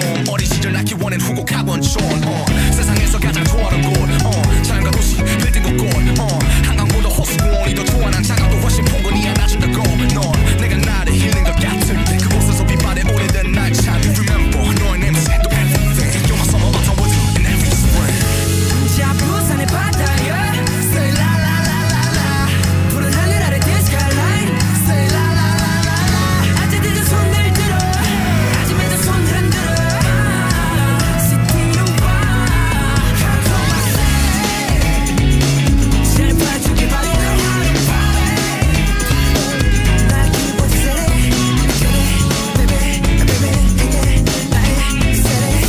어린 시절 낳기 원한 후곡 학원촌 세상에서 가장 좋아하는 곳 자연과 도시 빌딩 곳곳 한강보다 호수공원이 더 좋아 난 장가도 훨씬 포근히 안아준다고 넌 내가 나를 힐링 것 같은데 그곳에서 비바래 오래된 날 참 Remember 너의 냄새 또 everything You're my summer autumn winter and every spring 자 부산의 바다야 Say la la la la la 푸른 하늘 아래 the skyline Say la la la la la 아재들도 손을 들어 아침에도 손 흔들어 시티로 와 Come on say 잘 봐주길 바래 나 그곳에 그래 baby baby 이게 나의 세례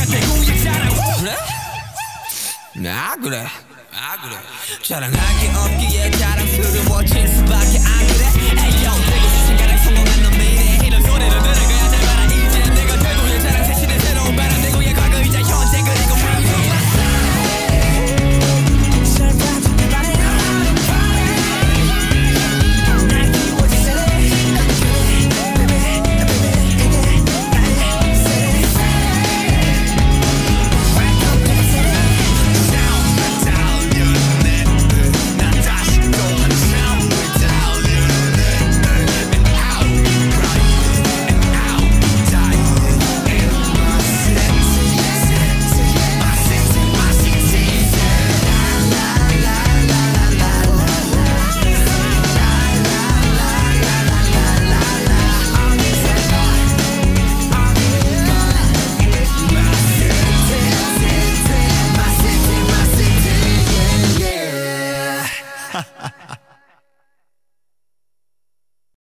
자랑할 게 없다